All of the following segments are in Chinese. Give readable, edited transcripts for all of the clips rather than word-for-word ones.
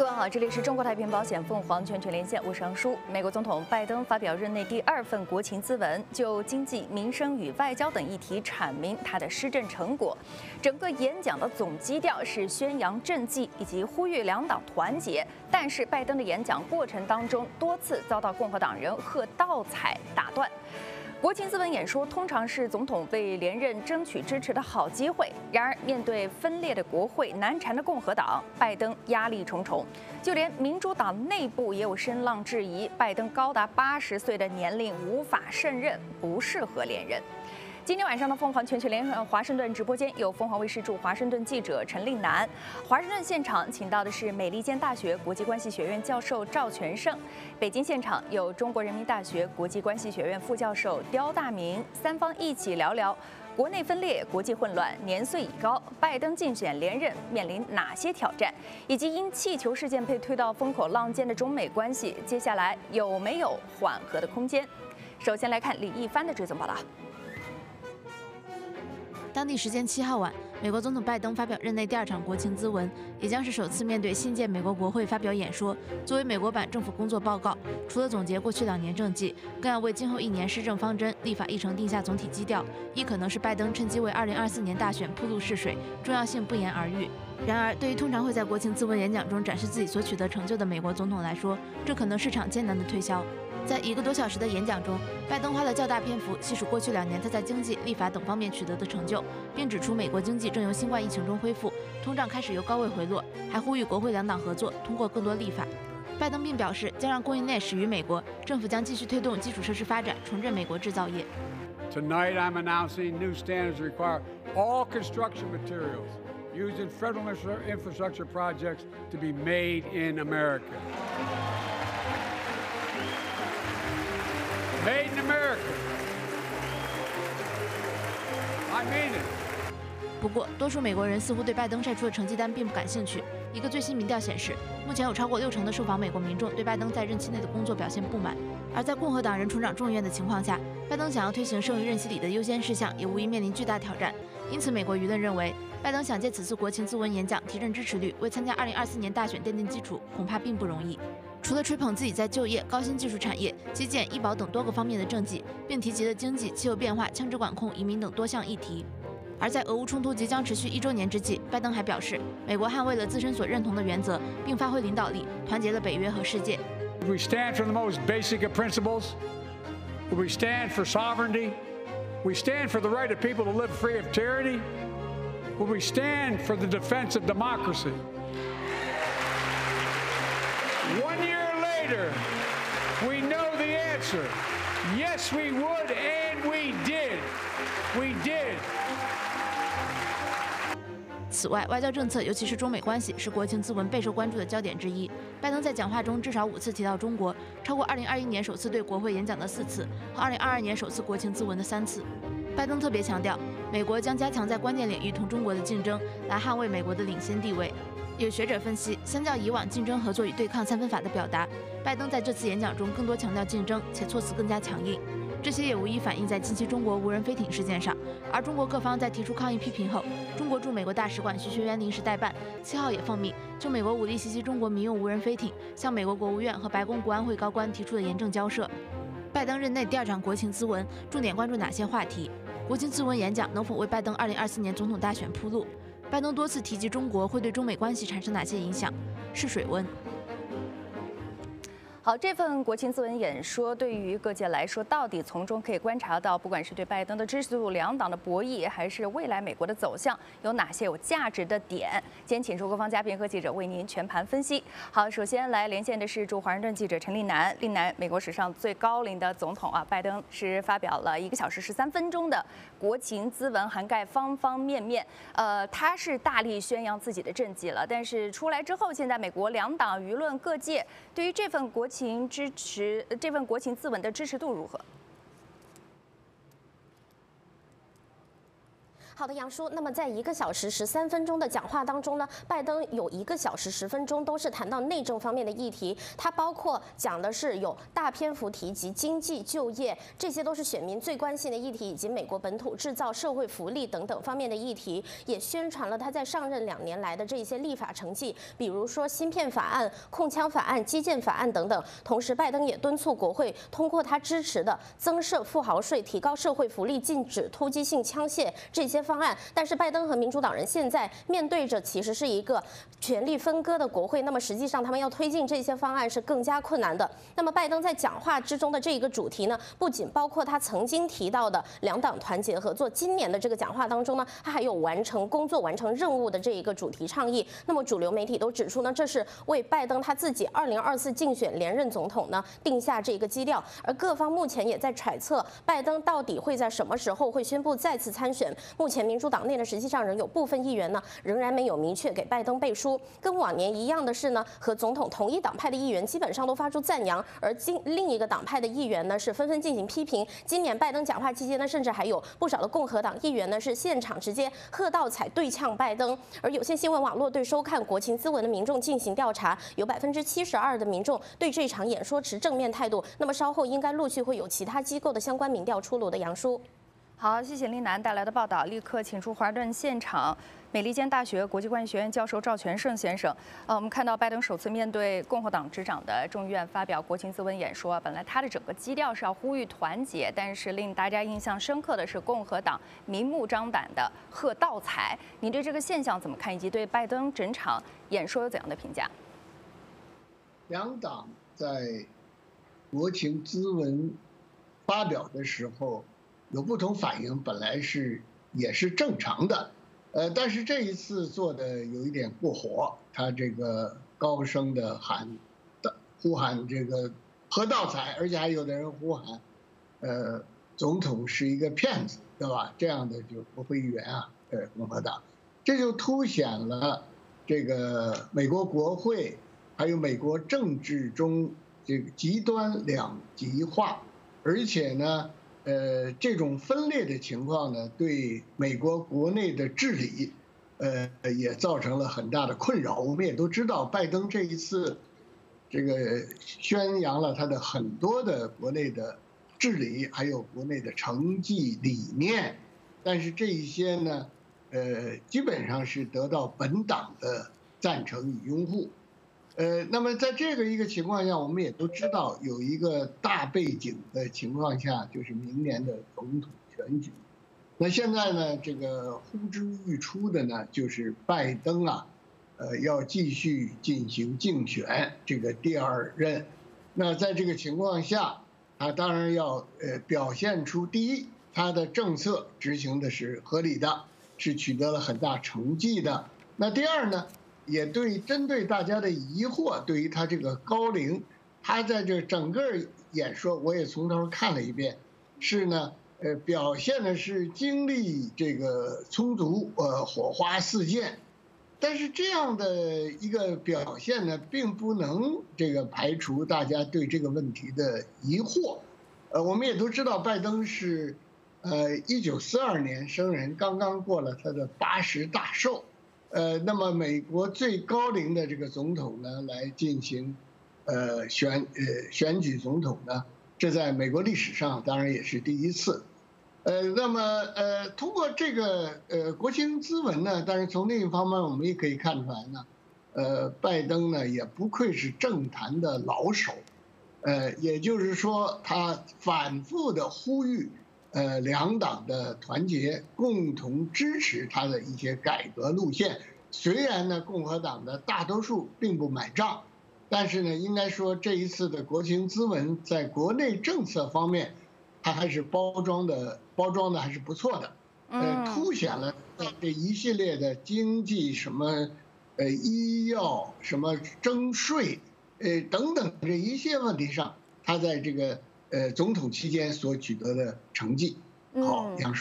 各位好，这里是中国太平保险凤凰全球连线，我是杨舒。美国总统拜登发表任内第2份国情咨文，就经济、民生与外交等议题阐明他的施政成果。整个演讲的总基调是宣扬政绩以及呼吁两党团结。但是拜登的演讲过程当中多次遭到共和党人喝倒彩打断。 国情咨文演说通常是总统为连任争取支持的好机会。然而，面对分裂的国会、难缠的共和党，拜登压力重重。就连民主党内部也有声浪质疑，拜登高达80岁的年龄无法胜任，不适合连任。 今天晚上的凤凰全球连线华盛顿直播间有凤凰卫视驻华盛顿记者陈令南，华盛顿现场请到的是美利坚大学国际关系学院教授赵全胜，北京现场有中国人民大学国际关系学院副教授刁大明，三方一起聊聊国内分裂、国际混乱、年岁已高，拜登竞选连任面临哪些挑战，以及因气球事件被推到风口浪尖的中美关系，接下来有没有缓和的空间？首先来看李一帆的追踪报道。 当地时间7号晚，美国总统拜登发表任内第2场国情咨文，也将是首次面对新届美国国会发表演说。作为美国版政府工作报告，除了总结过去2年政绩，更要为今后1年施政方针、立法议程定下总体基调，亦可能是拜登趁机为2024年大选铺路试水，重要性不言而喻。然而，对于通常会在国情咨文演讲中展示自己所取得成就的美国总统来说，这可能是场艰难的推销。 在1个多小时的演讲中，拜登花了较大篇幅细数过去2年他在经济、立法等方面取得的成就，并指出美国经济正由新冠疫情中恢复，通胀开始由高位回落，还呼吁国会两党合作，通过更多立法。拜登并表示，将让供应链始于美国，政府将继续推动基础设施发展，重振美国制造业。 Tonight, I'm announcing new standards require all construction materials used in federal infrastructure projects to be made in America. Made in America. I mean it. 不过，多数美国人似乎对拜登晒出的成绩单并不感兴趣。一个最新民调显示，目前有超过60%的受访美国民众对拜登在任期内的工作表现不满。而在共和党人重掌众议院的情况下，拜登想要推行剩余任期里的优先事项，也无疑面临巨大挑战。因此，美国舆论认为，拜登想借此次国情咨文演讲提振支持率，为参加2024年大选奠定基础，恐怕并不容易。 除了吹捧自己在就业、高新技术产业、基建、医保等多个方面的政绩，并提及了经济、气候变化、枪支管控、移民等多项议题。而在俄乌冲突即将持续1周年之际，拜登还表示，美国捍卫了自身所认同的原则，并发挥领导力，团结了北约和世界。 We stand for the most basic of principles. We stand for sovereignty. We stand for the right of people to live free of tyranny. We stand for the defense of democracy. 1 year later, we know the answer. Yes, we would, and we did. We did. 此外，外交政策，尤其是中美关系，是国情咨文备受关注的焦点之一。拜登在讲话中至少5次提到中国，超过2021年首次对国会演讲的4次和2022年首次国情咨文的3次。拜登特别强调，美国将加强在关键领域同中国的竞争，来捍卫美国的领先地位。 有学者分析，相较以往竞争、合作与对抗3分法的表达，拜登在这次演讲中更多强调竞争，且措辞更加强硬。这些也无疑反映在近期中国无人飞艇事件上。而中国各方在提出抗议批评后，中国驻美国大使馆徐学渊临时代办7号也奉命就美国武力袭击中国民用无人飞艇，向美国国务院和白宫国安会高官提出了严正交涉。拜登任内第2场国情咨文重点关注哪些话题？国情咨文演讲能否为拜登2024年总统大选铺路？ 拜登多次提及中国会对中美关系产生哪些影响？试水温。 好，这份国情咨文演说对于各界来说，到底从中可以观察到，不管是对拜登的支持度、两党的博弈，还是未来美国的走向，有哪些有价值的点？今天请出各方嘉宾和记者为您全盘分析。好，首先来连线的是驻华盛顿记者陈令南。令南，美国史上最高龄的总统啊，拜登是发表了1个小时13分钟的国情咨文，涵盖方方面面。他是大力宣扬自己的政绩了，但是出来之后，现在美国两党舆论各界对于这份国情咨文的支持度如何？ 好的，杨叔。那么在1个小时13分钟的讲话当中呢，拜登有1个小时10分钟都是谈到内政方面的议题，它包括讲的是有大篇幅提及经济、就业，这些都是选民最关心的议题，以及美国本土制造、社会福利等等方面的议题，也宣传了他在上任2年来的这些立法成绩，比如说芯片法案、控枪法案、基建法案等等。同时，拜登也敦促国会通过他支持的增设富豪税、提高社会福利、禁止突击性枪械这些方案。但是，拜登和民主党人现在面对着其实是一个权力分割的国会，那么实际上他们要推进这些方案是更加困难的。那么，拜登在讲话之中的这一个主题呢，不仅包括他曾经提到的2党团结合作，今年的这个讲话当中呢，他还有完成工作、完成任务的这一个主题倡议。那么，主流媒体都指出呢，这是为拜登他自己2024竞选连任总统呢定下这个基调。而各方目前也在揣测，拜登到底会在什么时候会宣布再次参选。目前民主党内呢，实际上仍有部分议员呢，仍然没有明确给拜登背书。跟往年一样的是呢，和总统同一党派的议员基本上都发出赞扬，而另一个党派的议员呢是纷纷进行批评。今年拜登讲话期间呢，甚至还有不少的共和党议员呢是现场直接喝倒彩对呛拜登。而有线新闻网络对收看国情咨文的民众进行调查，有72%的民众对这场演说持正面态度。那么稍后应该陆续会有其他机构的相关民调出炉的。杨叔， 好，谢谢丽楠带来的报道。立刻请出华盛顿现场美利坚大学国际关系学院教授赵全胜先生。我们看到拜登首次面对共和党执掌的众议院发表国情咨文演说，本来他的整个基调是要呼吁团结，但是令大家印象深刻的是共和党明目张胆的喝倒彩。你对这个现象怎么看？以及对拜登整场演说有怎样的评价 ？2党在国情咨文发表的时候有不同反应，本来也是正常的，但是这一次做的有一点过火，他这个高声的呼喊这个喝倒彩，而且还有的人呼喊，总统是一个骗子，对吧？这样的就国会议员啊，共和党，这就凸显了这个美国国会还有美国政治中这个极端两极化，而且呢，这种分裂的情况呢，对美国国内的治理，也造成了很大的困扰。我们也都知道，拜登这一次，这个宣扬了他的很多的国内的治理，还有国内的成绩理念，但是这一些呢，基本上是得到本党的赞成与拥护。那么在这个一个情况下，我们也都知道有一个大背景的情况下，就是明年的总统选举。那现在呢，这个呼之欲出的呢，就是拜登啊，要继续进行竞选这个第2任。那在这个情况下，他当然要表现出第一，他的政策执行的是合理的，是取得了很大成绩的。那第二呢？也针对大家的疑惑，对于他这个高龄，他在这整个演说我也从头看了一遍，是呢，表现的是精力这个充足，火花四溅，但是这样的一个表现呢，并不能这个排除大家对这个问题的疑惑。我们也都知道，拜登是1942年生人，刚刚过了他的80大寿。那么美国最高龄的这个总统呢，来进行选举总统呢，这在美国历史上当然也是第一次。那么通过这个国情咨文呢，但是从另一方面我们也可以看出来呢，拜登呢也不愧是政坛的老手，也就是说他反复的呼吁2党的团结，共同支持他的一些改革路线。虽然呢，共和党的大多数并不买账，但是呢，应该说这一次的国情咨文在国内政策方面，它还是包装的还是不错的，凸显了这一系列的经济什么，医药什么征税，等等这一切问题上，他在这个总统期间所取得的成绩。好，杨叔。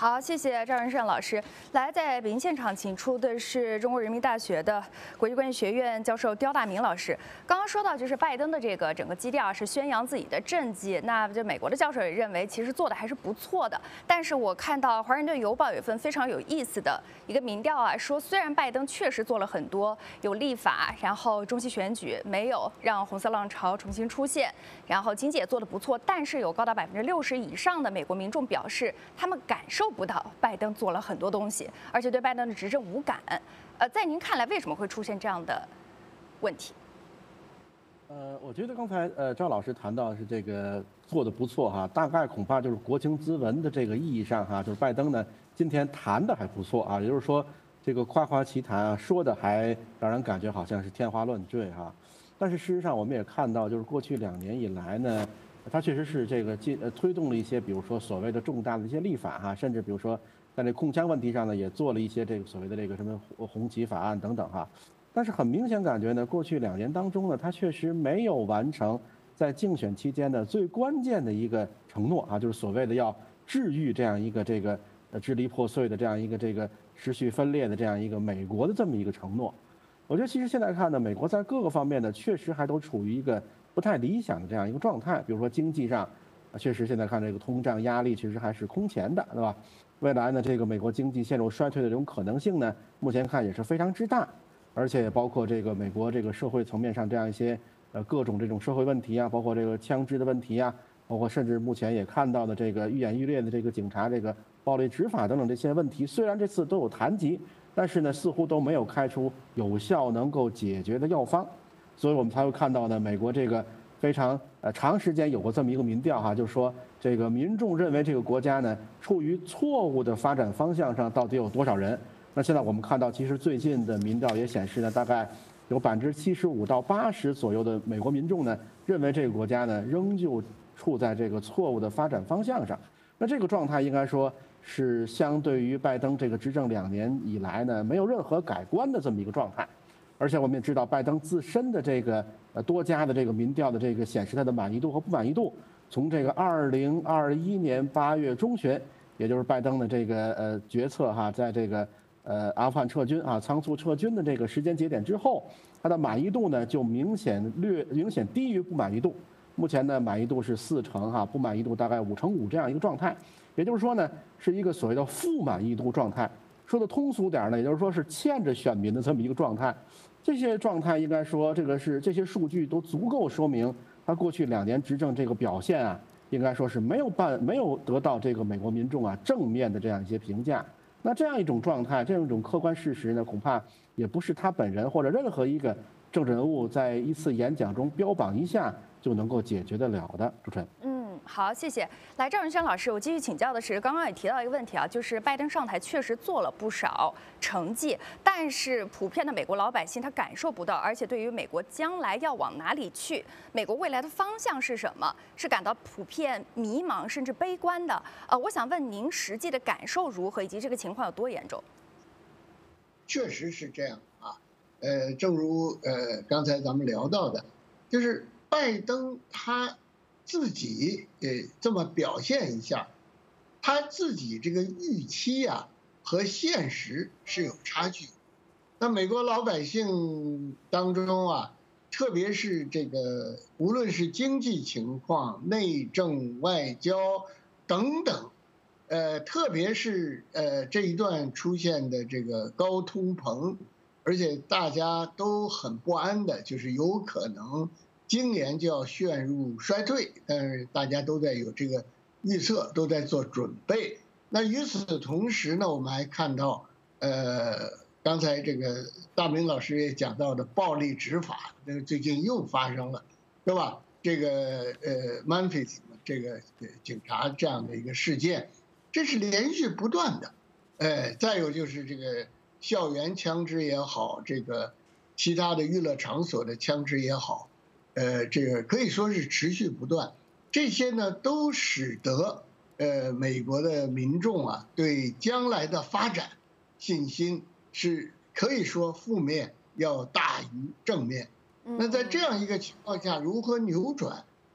好，谢谢赵仁胜老师。来，在北京现场请出的是中国人民大学的国际关系学院教授刁大明老师。刚刚说到，就是拜登的这个整个基调是宣扬自己的政绩，那就美国的教授也认为其实做的还是不错的。但是我看到《华盛顿邮报》有一份非常有意思的一个民调啊，说虽然拜登确实做了很多，有立法，然后中期选举没有让红色浪潮重新出现，然后经济也做得不错，但是有高达60%以上的美国民众表示，他们感受不到拜登做了很多东西，而且对拜登的执政无感。在您看来，为什么会出现这样的问题？ 我觉得刚才赵老师谈到是这个做的不错哈，大概恐怕就是国情咨文的这个意义上哈，就是拜登呢今天谈的还不错啊，也就是说这个夸夸其谈啊，说的还让人感觉好像是天花乱坠哈。但是事实上我们也看到，就是过去2年以来呢，它确实是这个推动了一些，比如说所谓的重大的一些立法哈，甚至比如说在这控枪问题上呢，也做了一些这个所谓的这个什么红旗法案等等哈。但是很明显感觉呢，过去2年当中呢，他确实没有完成在竞选期间的最关键的一个承诺啊，就是所谓的要治愈这样一个这个支离破碎的这样一个这个持续分裂的这样一个美国的这么一个承诺。我觉得其实现在看呢，美国在各个方面呢，确实还都处于一个不太理想的这样一个状态。比如说经济上，确实现在看这个通胀压力其实还是空前的，对吧？未来呢，这个美国经济陷入衰退的这种可能性呢，目前看也是非常之大。而且也包括这个美国这个社会层面上这样一些各种这种社会问题啊，包括这个枪支的问题啊，包括甚至目前也看到的这个愈演愈烈的这个警察这个暴力执法等等这些问题，虽然这次都有谈及，但是呢似乎都没有开出有效能够解决的药方，所以我们才会看到呢，美国这个非常长时间有过这么一个民调哈，就是说这个民众认为这个国家呢处于错误的发展方向上到底有多少人？那现在我们看到，其实最近的民调也显示呢，大概有75%到80%左右的美国民众呢，认为这个国家呢仍旧处在这个错误的发展方向上。那这个状态应该说是相对于拜登这个执政2年以来呢，没有任何改观的这么一个状态。而且我们也知道，拜登自身的这个多家的这个民调的这个显示他的满意度和不满意度，从这个2021年8月中旬，也就是拜登的这个决策哈，在这个阿富汗撤军啊，仓促撤军的这个时间节点之后，它的满意度呢就明显低于不满意度。目前呢满意度是4成哈，不满意度大概5成5这样一个状态。也就是说呢，是一个所谓的负满意度状态。说的通俗点呢，也就是说是欠着选民的这么一个状态。这些状态应该说这些数据都足够说明他过去2年执政这个表现啊，应该说是没有得到这个美国民众啊正面的这样一些评价。那这样一种状态，这样一种客观事实呢，恐怕也不是他本人或者任何一个政治人物在一次演讲中标榜一下就能够解决得了的。主持人。 好，谢谢。来，赵仁胜老师，我继续请教的是，刚刚也提到一个问题啊，就是拜登上台确实做了不少成绩，但是普遍的美国老百姓他感受不到，而且对于美国将来要往哪里去，美国未来的方向是什么，是感到普遍迷茫甚至悲观的。我想问您实际的感受如何，以及这个情况有多严重？ 确实是这样啊，正如刚才咱们聊到的，就是拜登他自己这么表现一下，他自己这个预期啊和现实是有差距。那美国老百姓当中啊，特别是这个无论是经济情况、内政、外交等等，特别是这一段出现的这个高通膨，而且大家都很不安的，就是有可能今年就要陷入衰退，但是大家都在有这个预测，都在做准备。那与此同时呢，我们还看到，刚才这个大明老师也讲到的暴力执法，这个最近又发生了，对吧？这个Memphis 这个警察这样的一个事件，这是连续不断的。再有就是这个校园枪支也好，这个其他的娱乐场所的枪支也好。这个可以说是持续不断，这些呢都使得美国的民众啊对将来的发展信心是可以说负面要大于正面。那在这样一个情况下，如何扭转？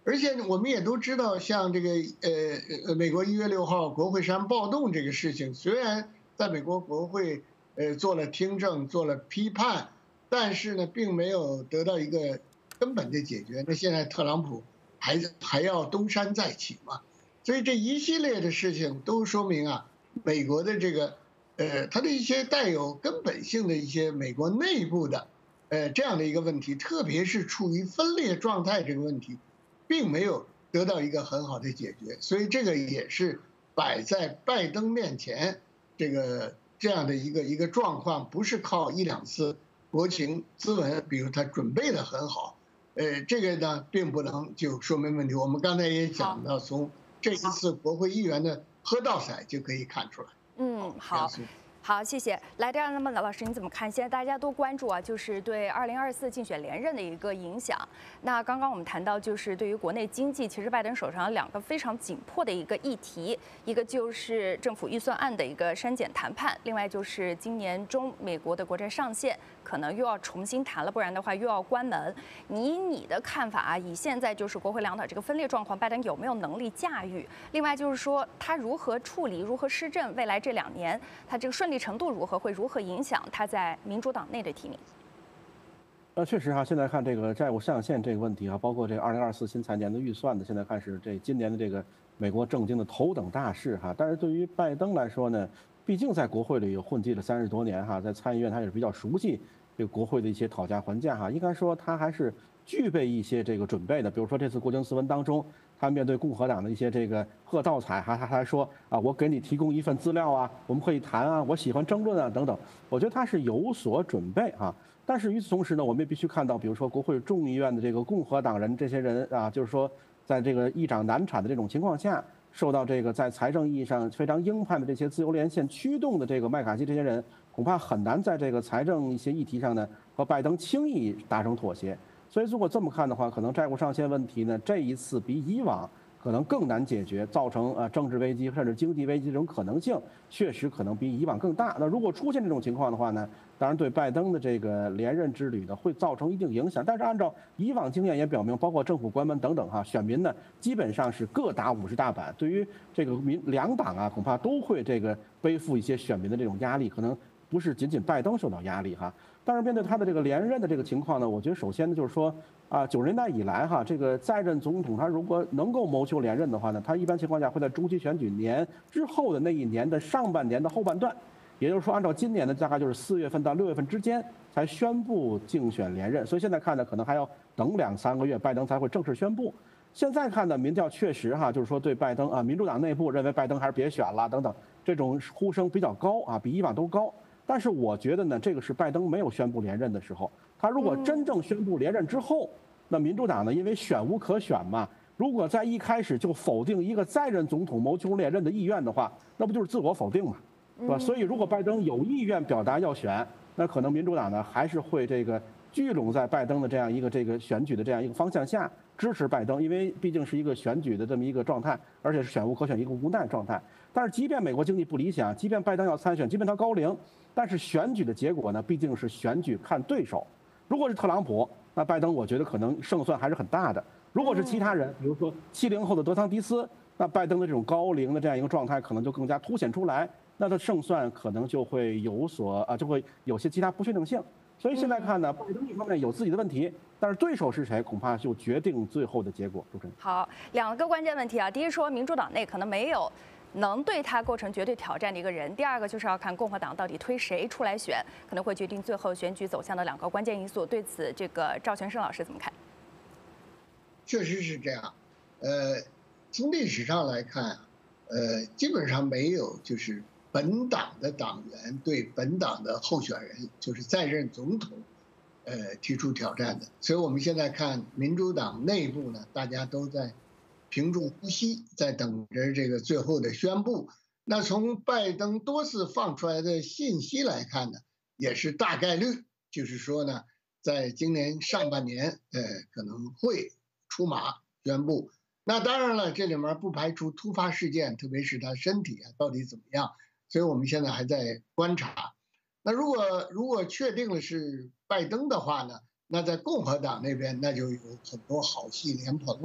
而且我们也都知道，像这个美国1月6号国会山暴动这个事情，虽然在美国国会做了听证，做了批判，但是呢，并没有得到一个根本的解决。那现在特朗普还要东山再起嘛？所以这一系列的事情都说明啊，美国的这个它的一些带有根本性的一些美国内部的这样的一个问题，特别是处于分裂状态这个问题，并没有得到一个很好的解决。所以这个也是摆在拜登面前这样的一个状况，不是靠1、2次国情咨文，比如他准备的很好，这个呢并不能就说明问题。我们刚才也讲到，从这一次国会议员的喝倒彩就可以看出来。 好。好，谢谢。来，这样，那么老师你怎么看？现在大家都关注啊，就是对2024竞选连任的一个影响。那刚刚我们谈到，就是对于国内经济，其实拜登手上有2个非常紧迫的一个议题，一个就是政府预算案的一个删减谈判，另外就是今年中美国的国债上限可能又要重新谈了，不然的话又要关门。以你的看法啊，以现在就是国会两党这个分裂状况，拜登有没有能力驾驭？另外就是说他如何处理、如何施政，未来这2年他这个顺利程度如何，会如何影响他在民主党内的提名？ 确实哈，现在看这个债务上限这个问题哈，包括这个2024新财年的预算呢，现在看是今年的这个美国政经的头等大事哈。但是对于拜登来说呢，毕竟在国会里有混迹了30多年哈，在参议院他也是比较熟悉这个国会的一些讨价还价哈，应该说他还是具备一些这个准备的。比如说这次国情咨文当中，他面对共和党的一些这个喝倒彩，他还说啊，我给你提供一份资料啊，我们可以谈啊，我喜欢争论啊等等。我觉得他是有所准备啊。但是与此同时呢，我们也必须看到，比如说国会众议院的这个共和党人这些人啊，就是说在这个议长难产的这种情况下，受到这个在财政意义上非常鹰派的这些自由连线驱动的这个麦卡锡这些人，恐怕很难在这个财政一些议题上呢和拜登轻易达成妥协。所以如果这么看的话，可能债务上限问题呢，这一次比以往可能更难解决，造成政治危机甚至经济危机这种可能性，确实可能比以往更大。那如果出现这种情况的话呢，当然对拜登的这个连任之旅呢会造成一定影响。但是按照以往经验也表明，包括政府关门等等哈，选民呢基本上是各打50大板。对于这个两党啊，恐怕都会这个背负一些选民的这种压力，可能不是仅仅拜登受到压力哈。但是面对他的这个连任的这个情况呢，我觉得首先呢就是说90年代以来哈，这个在任总统他如果能够谋求连任的话呢，他一般情况下会在中期选举年之后的那一年的上半年的后半段，也就是说按照今年的大概就是4月份到6月份之间才宣布竞选连任。所以现在看呢，可能还要等2、3个月，拜登才会正式宣布。现在看的民调确实哈，就是说对拜登民主党内部认为拜登还是别选了等等，这种呼声比较高啊，比以往都高。但是我觉得呢，这个是拜登没有宣布连任的时候。他如果真正宣布连任之后，那民主党呢，因为选无可选嘛，如果在一开始就否定一个在任总统谋求连任的意愿的话，那不就是自我否定嘛，是吧？所以如果拜登有意愿表达要选，那可能民主党呢还是会这个聚拢在拜登的这样一个这个选举的这样一个方向下支持拜登，因为毕竟是一个选举的这么一个状态，而且是选无可选一个无奈状态。但是即便美国经济不理想，即便拜登要参选，即便他高龄，但是选举的结果呢，毕竟是选举看对手。如果是特朗普，那拜登我觉得可能胜算还是很大的。如果是其他人，比如说70后的德桑迪斯，那拜登的这种高龄的这样一个状态可能就更加凸显出来，那他胜算可能就会就会有些其他不确定性。所以现在看呢，拜登一方面有自己的问题，但是对手是谁，恐怕就决定最后的结果。主持人， 好，2个关键问题啊。第一说民主党内可能没有能对他构成绝对挑战的一个人。第2个就是要看共和党到底推谁出来选，可能会决定最后选举走向的2个关键因素。对此，这个赵全胜老师怎么看？ 确实是这样。从历史上来看，基本上没有就是本党的党员对本党的候选人，就是在任总统，提出挑战的。所以我们现在看民主党内部呢，大家都在屏住呼吸，在等着这个最后的宣布。那从拜登多次放出来的信息来看呢，也是大概率，就是说呢，在今年上半年，可能会出马宣布。那当然了，这里面不排除突发事件，特别是他身体到底怎么样，所以我们现在还在观察。那如果确定了是拜登的话呢，那在共和党那边那就有很多好戏连棚了。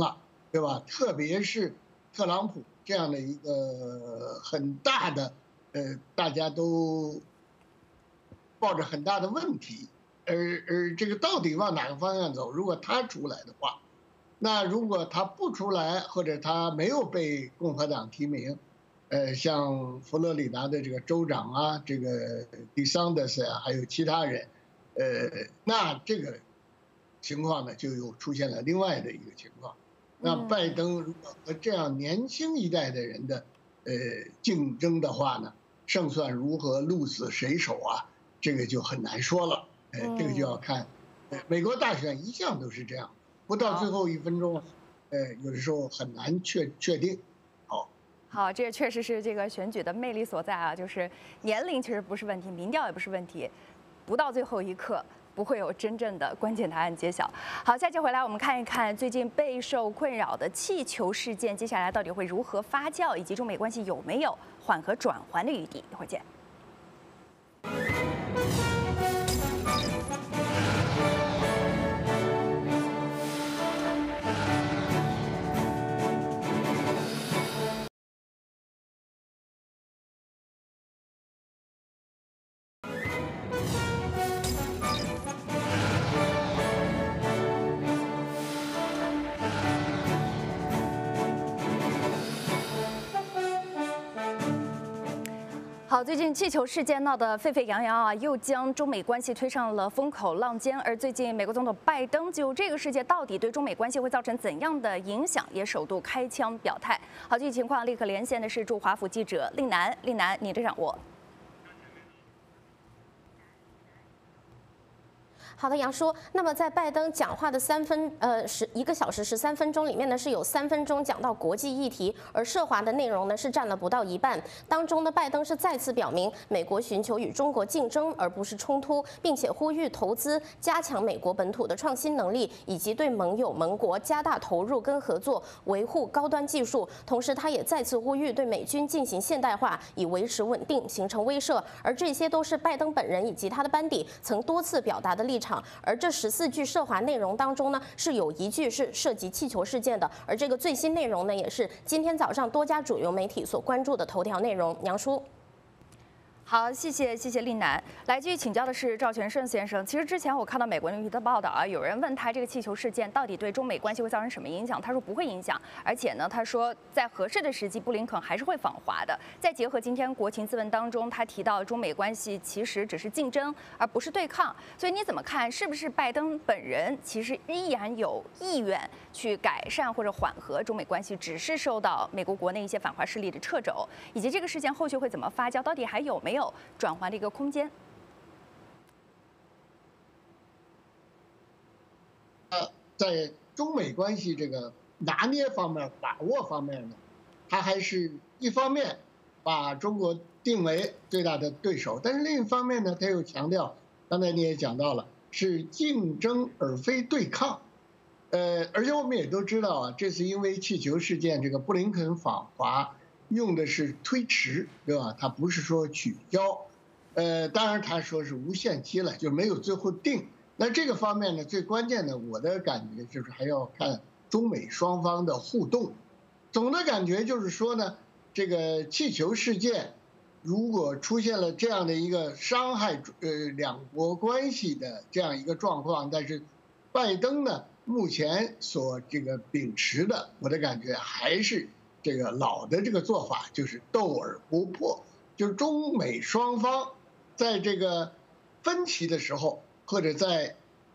对吧？特别是特朗普这样的一个很大的，大家都抱着很大的问题，而这个到底往哪个方向走？如果他出来的话，那如果他不出来，或者他没有被共和党提名，像佛罗里达的这个州长啊，这个迪桑德斯啊，还有其他人，那这个情况呢，就又出现了另外的一个情况。那拜登如果和这样年轻一代的人的竞争的话呢，胜算如何，鹿死谁手啊？这个就很难说了。这个就要看，美国大选一向都是这样，不到最后1分钟，有的时候很难确定。 好，这确实是这个选举的魅力所在啊，就是年龄其实不是问题，民调也不是问题，不到最后一刻不会有真正的关键答案揭晓。好，下期回来我们看一看最近备受困扰的气球事件，接下来到底会如何发酵，以及中美关系有没有缓和转圜的余地。一会儿见。好，最近气球事件闹得沸沸扬扬啊，又将中美关系推上了风口浪尖。而最近，美国总统拜登就这个事件到底对中美关系会造成怎样的影响，也首度开枪表态。好，具体情况立刻连线的是驻华府记者令南，令南，你的掌握。 好的，杨叔。那么在拜登讲话的1个小时13分钟里面呢，是有3分钟讲到国际议题，而涉华的内容呢是占了不到一半。当中呢，拜登是再次表明美国寻求与中国竞争而不是冲突，并且呼吁投资，加强美国本土的创新能力，以及对盟友盟国加大投入跟合作，维护高端技术。同时，他也再次呼吁对美军进行现代化，以维持稳定，形成威慑。而这些都是拜登本人以及他的班底曾多次表达的立场。而这14句涉华内容当中呢，是有1句是涉及气球事件的，而这个最新内容呢，也是今天早上多家主流媒体所关注的头条内容。杨叔。 好，谢谢令南。来继续请教的是赵全胜先生。其实之前我看到美国媒体的报道啊，有人问他这个气球事件到底对中美关系会造成什么影响，他说不会影响，而且呢，他说在合适的时机，布林肯还是会访华的。再结合今天国情咨文当中，他提到中美关系其实只是竞争，而不是对抗。所以你怎么看？是不是拜登本人其实依然有意愿去改善或者缓和中美关系，只是受到美国国内一些反华势力的掣肘，以及这个事件后续会怎么发酵，到底还有没有转圜的一个空间？ 在中美关系这个拿捏方面、把握方面呢，他还是一方面把中国定为最大的对手，但是另一方面呢，他又强调，刚才你也讲到了，是竞争而非对抗。而且我们也都知道啊，这次因为气球事件，这个布林肯访华用的是推迟，对吧？他不是说取消。当然他说是无限期了，就没有最后定。那这个方面呢，最关键的，我的感觉就是还要看中美双方的互动。总的感觉就是说呢，这个气球事件如果出现了这样的一个伤害两国关系的这样一个状况，但是拜登呢目前所这个秉持的，我的感觉还是这个老的这个做法，就是斗而不破，就是中美双方在这个分歧的时候，或者在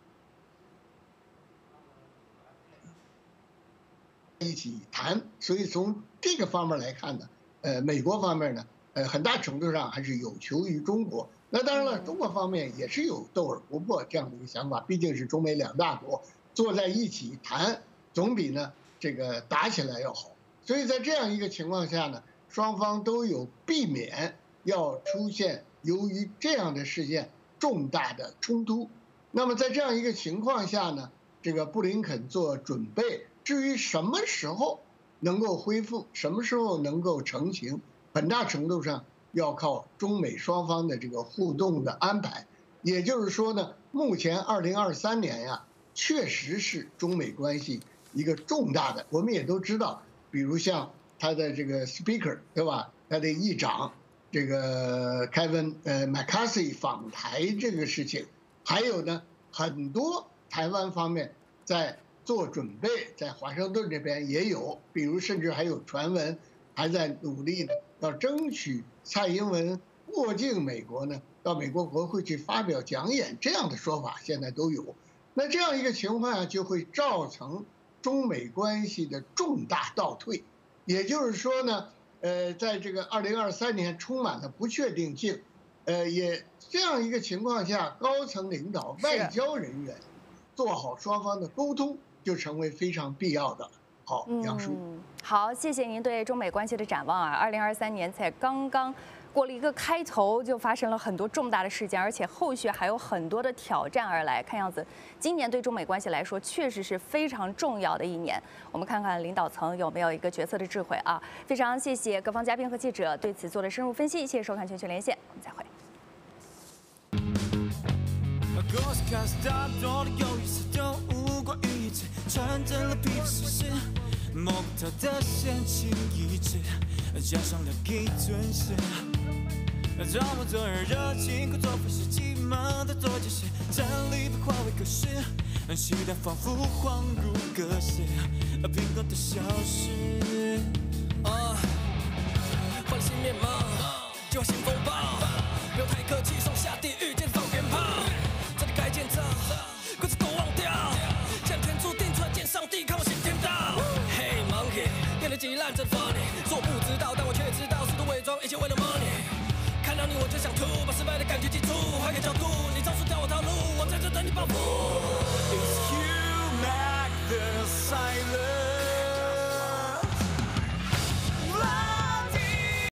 一起谈。所以从这个方面来看呢，美国方面呢，很大程度上还是有求于中国。那当然了，中国方面也是有斗而不破这样的一个想法，毕竟是中美两大国坐在一起谈，总比呢这个打起来要好。所以在这样一个情况下呢，双方都有避免要出现由于这样的事件重大的冲突。那么在这样一个情况下呢，这个布林肯做准备，至于什么时候能够恢复，什么时候能够成型，很大程度上要靠中美双方的这个互动的安排。也就是说呢，目前2023年呀，确实是中美关系一个重大的，我们也都知道，比如像他的这个 Speaker 对吧？他的议长这个Kevin McCarthy 访台这个事情，还有呢很多台湾方面在做准备，在华盛顿这边也有，比如甚至还有传闻还在努力呢，要争取蔡英文过境美国呢，到美国国会去发表讲演，这样的说法现在都有。那这样一个情况下，就会造成中美关系的重大倒退。也就是说呢，在这个2023年充满了不确定性，也这样一个情况下，高层领导、外交人员做好双方的沟通，就成为非常必要的。好，杨叔。 好，谢谢您对中美关系的展望啊。2023年才刚刚过了一个开头，就发生了很多重大的事件，而且后续还有很多的挑战而来。看样子，今年对中美关系来说，确实是非常重要的一年。我们看看领导层有没有一个决策的智慧啊？非常谢谢各方嘉宾和记者对此做的深入分析。谢谢收看《全球连线》，我们再会。 穿着了皮的事实，摸不透的闲情逸致，加上了给尊师。装模作样热情，故作非是急忙的做解释，站立被化为可视，期待仿佛恍如隔世，平衡的消失。换新面貌，计划新风暴，不用太客气，双下地狱见放鞭炮，这里该建造，规则都忘掉。上帝看我新天道 ，Hey monkey， 练得极烂真 funny， 说我不知道，但我却知道，试图伪装，一切为了 money。看到你我就想吐，把失败的感觉记住，换个角度，你招数掉我套路，我在这等你报复。Is you make the silence？